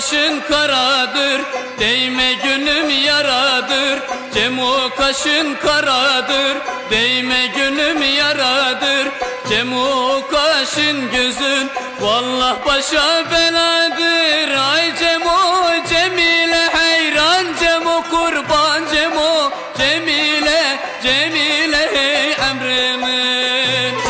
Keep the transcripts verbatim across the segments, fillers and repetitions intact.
kaşın karadır, değme gönlüm yaradır. Cemo kaşın karadır, değme gönlüm yaradır. Cemo kaşın gözün, vallah başa beladır. Ay Cemo, Cemile hayran, Cemo kurban, Cemo, Cemile, Cemile hey emrimin.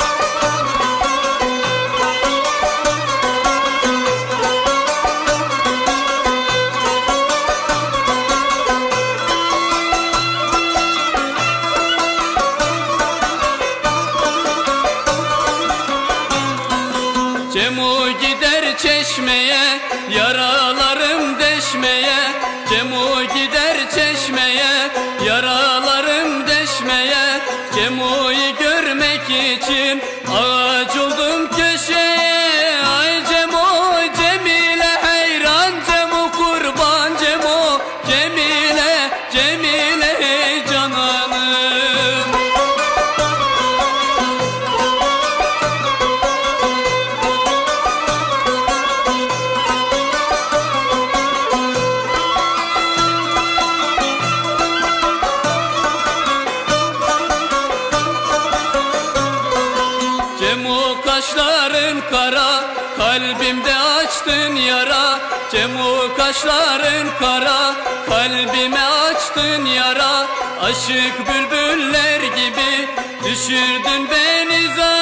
Cemo gider çeşmeye, yaralarım deşmeye. Cemo gider çeşmeye, yaralarım deşmeye. Cemo'yu görmek için ağaç oldum köşeye. Ay Cemo, Cemile hayran, Cemo kurban, Cemo, Cemile, Cemile hey cananım. Cemo kaşların kara, kalbimde açtın yara. Cemo kaşların kara, kalbime açtın yara. Aşık bülbüller gibi düşürdün beni zara.